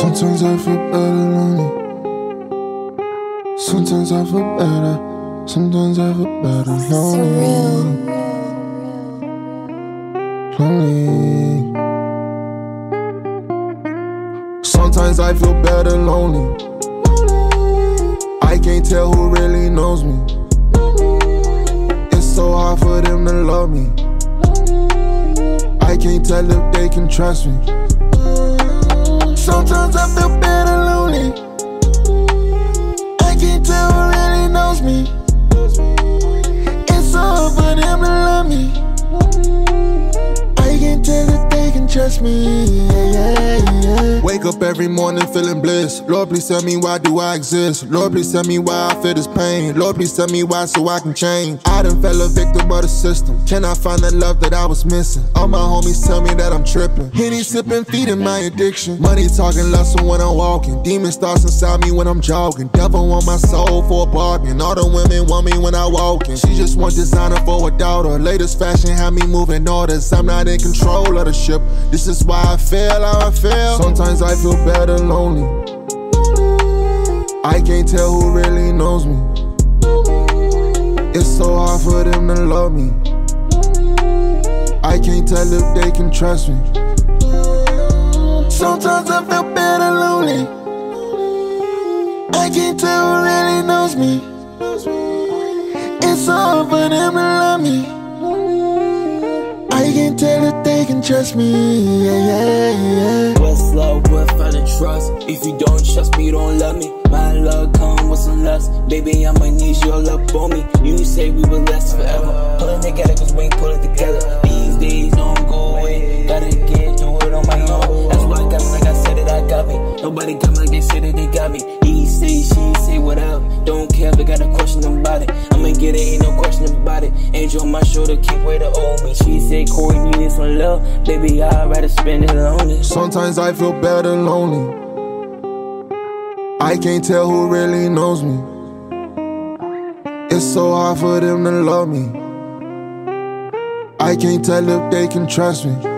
Sometimes I feel better lonely. Sometimes I feel better. Sometimes I feel better lonely. Lonely. Sometimes I feel better lonely. I can't tell who really knows me. It's so hard for them to love me. I can't tell if they can trust me. Sometimes I feel better lonely. I can't tell who really knows me. It's so hard for them to love me. I can't tell if they can trust me. Wake up every morning feeling bliss. Lord, please tell me why do I exist. Lord, please tell me why I feel this pain. Lord, please tell me why so I can change. I done fell a victim of the system. Can I find the love that I was missing? All my homies tell me that I'm tripping. Henny sipping, feeding my addiction. Money talking less when I'm walking. Demons thoughts inside me when I'm jogging. Devil want my soul for a bargain. All the women want me when I walk in. She just want designer for a daughter. Latest fashion have me moving orders. I'm not in control of the ship. This is why I feel how I feel. Sometimes I feel better lonely. I can't tell who really knows me. It's so hard for them to love me. I can't tell if they can trust me. Sometimes I feel better lonely. I can't tell who really knows me. It's so hard for them to love me. I can't tell if they can trust me. What's love without a trust? If you don't trust me, you don't love me. My love come with some lust. Baby, I'ma need your love on me. You say we will last forever. Pull it together cause we ain't pull it together. These days don't go away. Gotta get through it on my own. That's why I got me like I said that I got me. Nobody got me like they said that they got me. He say, she say, whatever. Don't care if they got a question about it. I'ma get it, ain't no question about it. Angel on my shoulder, keep way to owe me. She say, Corey, you need some love. Baby, I'd rather spend it lonely. Sometimes I feel better lonely. I can't tell who really knows me. It's so hard for them to love me. I can't tell if they can trust me.